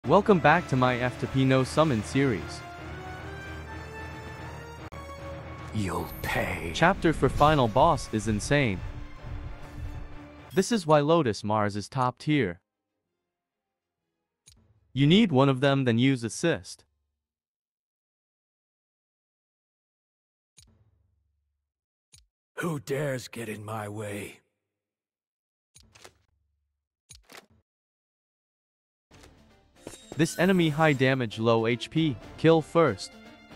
Welcome back to my F2P No Summon series. You'll pay. Chapter for final boss is insane. This is why Lotus Mars is top tier. You need one of them, then use assist. Who dares get in my way? This enemy high damage, low HP, kill first.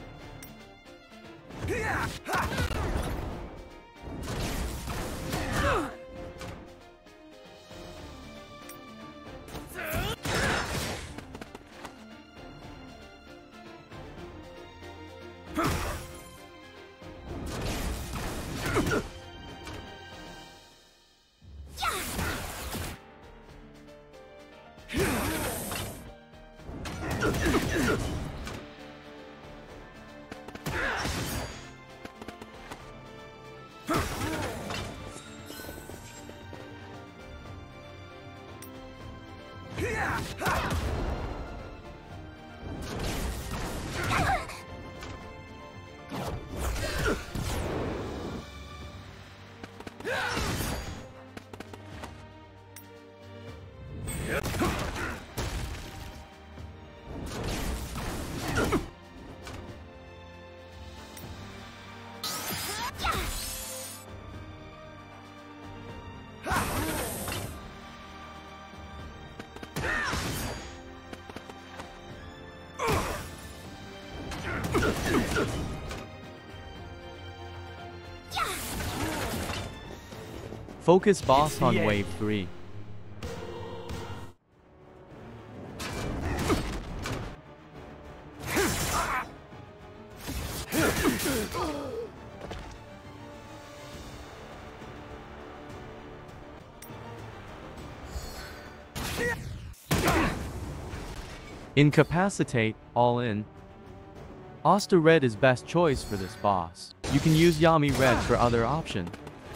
Focus boss on wave 3. Incapacitate, all in. Asta Red is best choice for this boss. You can use Yami Red for other option.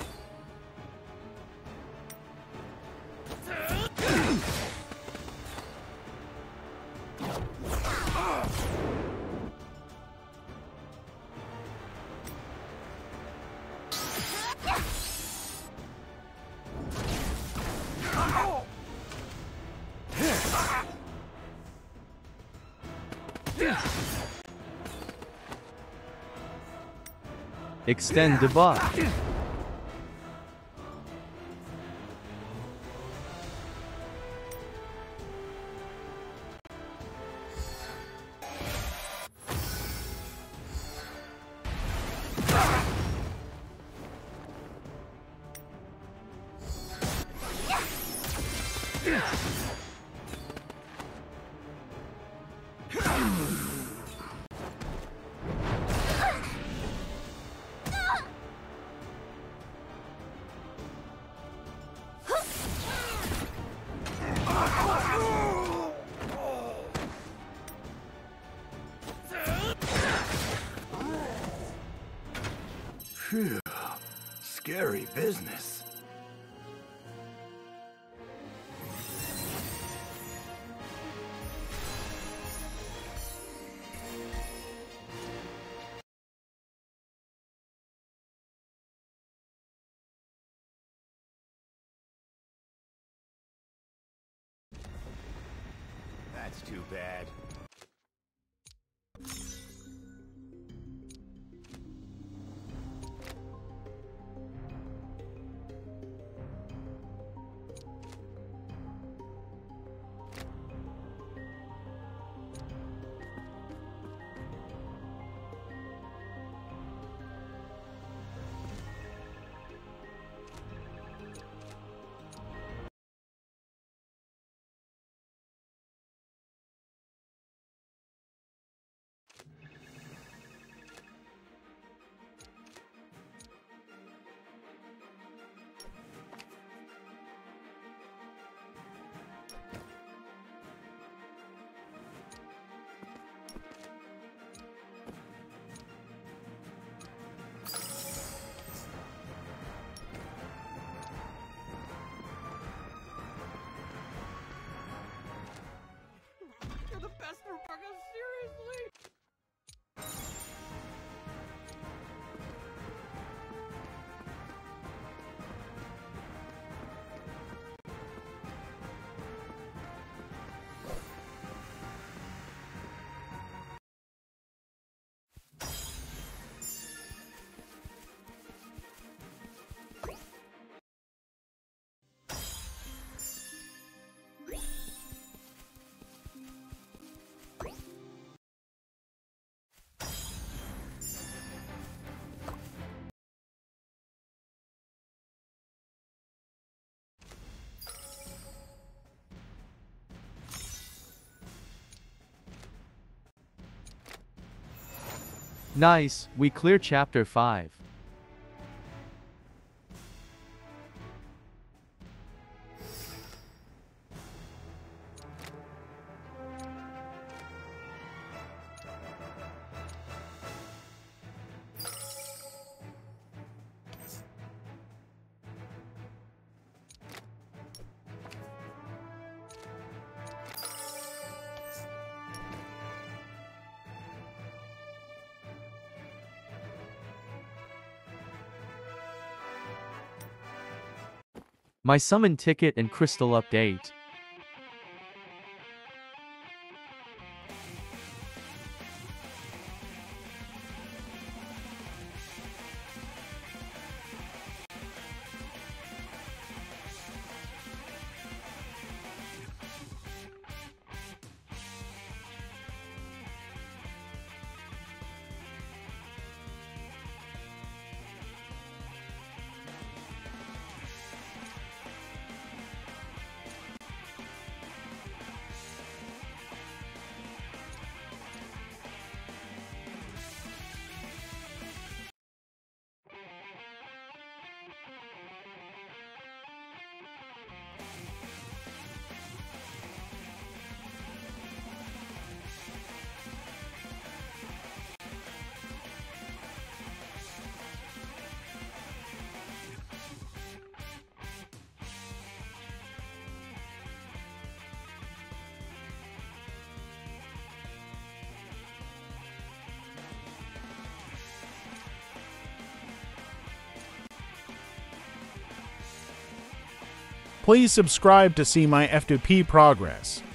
Extend debuff. Phew. Scary business. That's too bad. Nice, we clear chapter 5. My summon ticket and crystal update. Please subscribe to see my F2P progress.